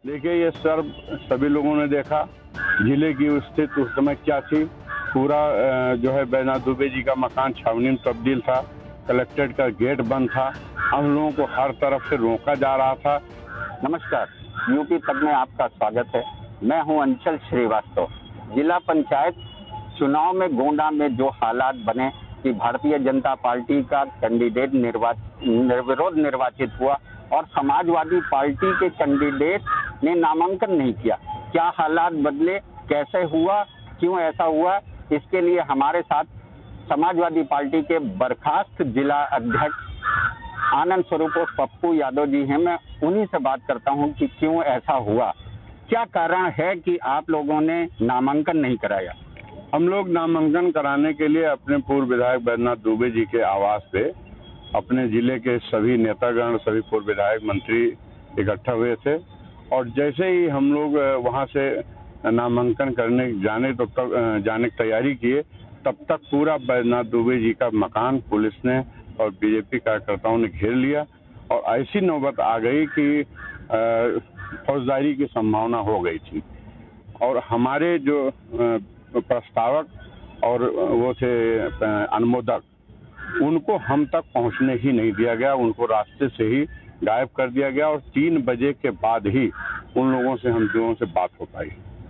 देखिए, ये सर्व सभी लोगों ने देखा। जिले की स्थिति उस समय क्या थी। पूरा जो है बैजनाथ दुबे जी का मकान छावनी में तब्दील था। कलेक्ट्रेट का गेट बंद था। हम लोगों को हर तरफ से रोका जा रहा था। नमस्कार, यूपी तक में आपका स्वागत है। मैं हूं अंचल श्रीवास्तव। जिला पंचायत चुनाव में गोंडा में जो हालात बने कि भारतीय जनता पार्टी का कैंडिडेट निर्विरोध निर्वाचित हुआ और समाजवादी पार्टी के कैंडिडेट ने नामांकन नहीं किया, क्या हालात बदले, कैसे हुआ, क्यों ऐसा हुआ, इसके लिए हमारे साथ समाजवादी पार्टी के बर्खास्त जिला अध्यक्ष आनंद स्वरूप और पप्पू यादव जी हैं। मैं उन्हीं से बात करता हूं कि क्यों ऐसा हुआ, क्या कारण है कि आप लोगों ने नामांकन नहीं कराया। हम लोग नामांकन कराने के लिए अपने पूर्व विधायक बैजनाथ दुबे जी के आवास पे अपने जिले के सभी नेतागण, सभी पूर्व विधायक, मंत्री इकट्ठा हुए थे और जैसे ही हम लोग वहां से नामांकन करने जाने की तैयारी किए, तब तक पूरा बैजनाथ दुबे जी का मकान पुलिस ने और बीजेपी कार्यकर्ताओं ने घेर लिया और ऐसी नौबत आ गई कि फौजदारी की संभावना हो गई थी। और हमारे जो प्रस्तावक और वो थे अनुमोदक, उनको हम तक पहुंचने ही नहीं दिया गया। उनको रास्ते से ही गायब कर दिया गया और 3 बजे के बाद ही उन लोगों से बात हो पाई।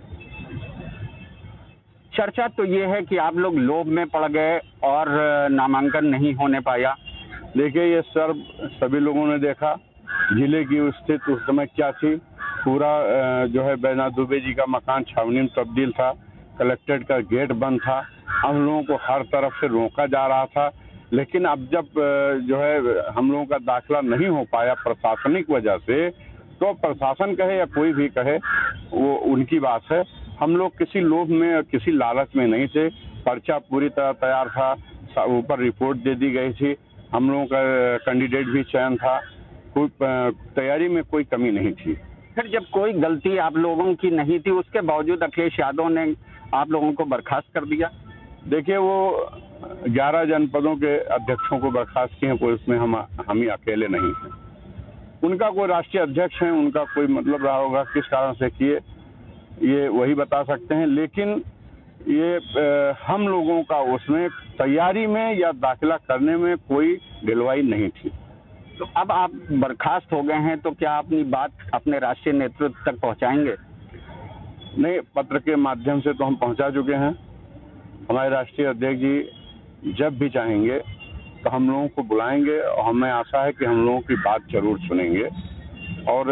चर्चा तो ये है कि आप लोग लोभ में पड़ गए और नामांकन नहीं होने पाया। देखिए, ये सर्व सभी लोगों ने देखा। जिले की स्थिति उस समय क्या थी। पूरा जो है बैजनाथ दुबे जी का मकान छावनी में तब्दील था। कलेक्ट्रेट का गेट बंद था। हम लोगों को हर तरफ से रोका जा रहा था। लेकिन अब जब जो है हम लोगों का दाखिला नहीं हो पाया प्रशासनिक वजह से, तो प्रशासन कहे या कोई भी कहे, वो उनकी बात है। हम लोग किसी लोभ में, किसी लालच में नहीं थे। पर्चा पूरी तरह तैयार था, ऊपर रिपोर्ट दे दी गई थी, हम लोगों का कैंडिडेट भी चयन था, कोई तैयारी में कोई कमी नहीं थी। फिर जब कोई गलती आप लोगों की नहीं थी, उसके बावजूद अखिलेश यादव ने आप लोगों को बर्खास्त कर दिया। देखिए, वो 11 जनपदों के अध्यक्षों को बर्खास्त किए हैं, कोई उसमें हम ही अकेले नहीं हैं। उनका कोई राष्ट्रीय अध्यक्ष है, उनका कोई मतलब रहा होगा, किस कारण से किए ये वही बता सकते हैं। लेकिन ये हम लोगों का उसमें तैयारी में या दाखिला करने में कोई ढिलवाई नहीं थी। तो अब आप बर्खास्त हो गए हैं, तो क्या अपनी बात अपने राष्ट्रीय नेतृत्व तक पहुंचाएंगे? नहीं, पत्र के माध्यम से तो हम पहुंचा चुके हैं। हमारे राष्ट्रीय अध्यक्ष जी जब भी चाहेंगे तो हम लोगों को बुलाएंगे और हमें आशा है कि हम लोगों की बात जरूर सुनेंगे और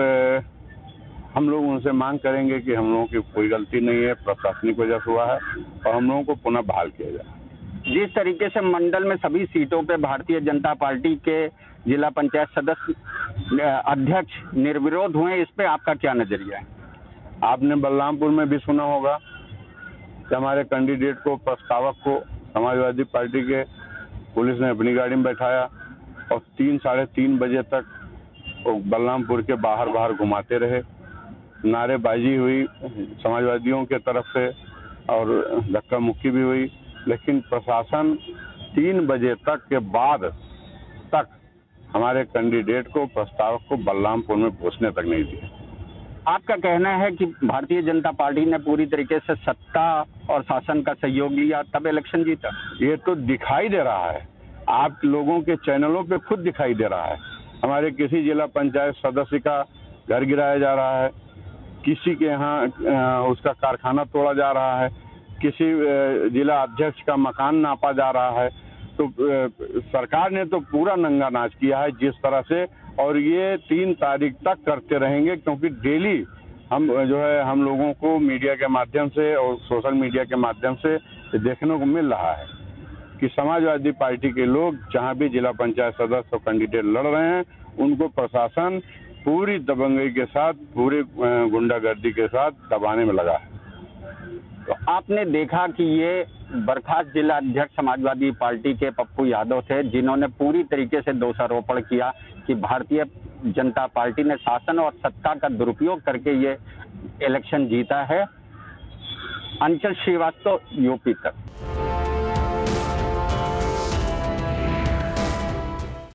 हम लोग उनसे मांग करेंगे कि हम लोगों की कोई गलती नहीं है, प्रशासनिक वजह से हुआ है और हम लोगों को पुनः बहाल किया जाए। जिस तरीके से मंडल में सभी सीटों पे भारतीय जनता पार्टी के जिला पंचायत सदस्य अध्यक्ष निर्विरोध हुए, इस पे आपका क्या नजरिया है? आपने बलरामपुर में भी सुना होगा कि हमारे कैंडिडेट को, प्रस्तावक को समाजवादी पार्टी के पुलिस ने अपनी गाड़ी में बैठाया और 3 साढ़े 3 बजे तक वो बलरामपुर के बाहर घुमाते रहे। नारेबाजी हुई समाजवादियों के तरफ से और धक्का मुक्की भी हुई, लेकिन प्रशासन 3 बजे तक के बाद तक हमारे कैंडिडेट को, प्रस्तावक को बलरामपुर में पहुंचने तक नहीं दिया। आपका कहना है कि भारतीय जनता पार्टी ने पूरी तरीके से सत्ता और शासन का सहयोग लिया तब इलेक्शन जीता? ये तो दिखाई दे रहा है, आप लोगों के चैनलों पे खुद दिखाई दे रहा है। हमारे किसी जिला पंचायत सदस्य का घर गिराया जा रहा है, किसी के यहाँ उसका कारखाना तोड़ा जा रहा है, किसी जिला अध्यक्ष का मकान नापा जा रहा है। तो सरकार ने तो पूरा नंगा नाच किया है जिस तरह से, और ये 3 तारीख तक करते रहेंगे, क्योंकि डेली हम जो है हम लोगों को मीडिया के माध्यम से और सोशल मीडिया के माध्यम से देखने को मिल रहा है कि समाजवादी पार्टी के लोग जहां भी जिला पंचायत सदस्य और कैंडिडेट लड़ रहे हैं, उनको प्रशासन पूरी दबंगई के साथ, पूरी गुंडागर्दी के साथ दबाने में लगा है। तो आपने देखा कि ये बर्खास्त जिला अध्यक्ष समाजवादी पार्टी के पप्पू यादव थे, जिन्होंने पूरी तरीके से दोषारोपण किया कि भारतीय जनता पार्टी ने शासन और सत्ता का दुरुपयोग करके ये इलेक्शन जीता है। अंचल श्रीवास्तव, यूपी तक।